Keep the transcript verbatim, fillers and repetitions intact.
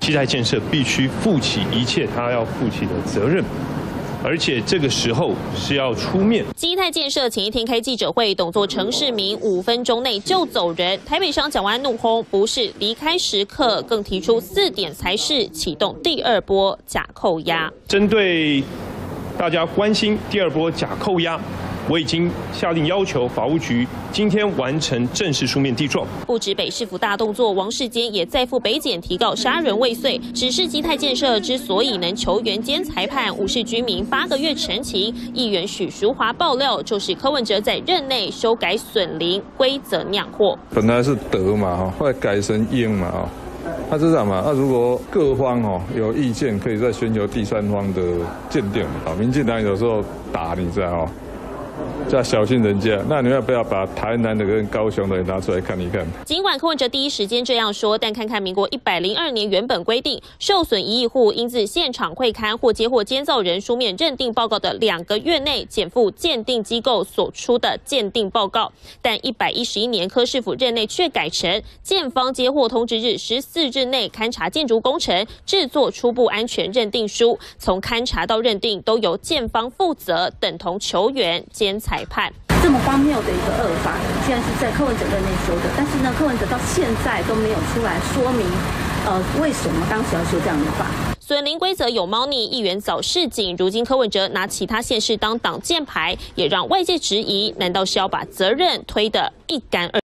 基泰建设必须负起一切他要负起的责任。 而且这个时候是要出面。 基泰建设前一天开记者会，董座陈世明五分钟内就走人。台北商蒋万安怒轰，不是离开时刻，更提出四点才是启动第二波假扣押。 针对大家关心第二波假扣押。 我已经下令要求法务局今天完成正式书面地状。 不止北市府大动作，王世坚也再赴北检提告杀人未遂。只是基泰建设之所以能球员兼裁判，无视居民八个月陈情。议员许淑华爆料，就是柯文哲在任内修改损林规则酿祸。 本来是德嘛，后来改成英嘛，哦。 他是这样嘛？那、啊、如果各方哦有意见，可以再寻求第三方的鉴定。啊，民进党有时候打你知道哦。 要小心人家，那你要不要把台南的跟高雄的拿出来看一看？ 尽管柯文哲第一时间这样说，但看看民国一百零二年原本规定，受损一亿户应自现场会勘或接获监造人书面认定报告的两个月内减负鉴定机构所出的鉴定报告，但一百一十一年柯市府任内却改成建方接获通知日十四日内勘察建筑工程，制作初步安全认定书，从勘察到认定都由建方负责，等同球员兼裁判。 这么荒谬的一个恶法，现在是在柯文哲任内修的，但是呢，柯文哲到现在都没有出来说明，呃，为什么当时要修这样的法？ 损林规则有猫腻，议员早示警，如今柯文哲拿其他县市当挡箭牌，也让外界质疑，难道是要把责任推得一干二净？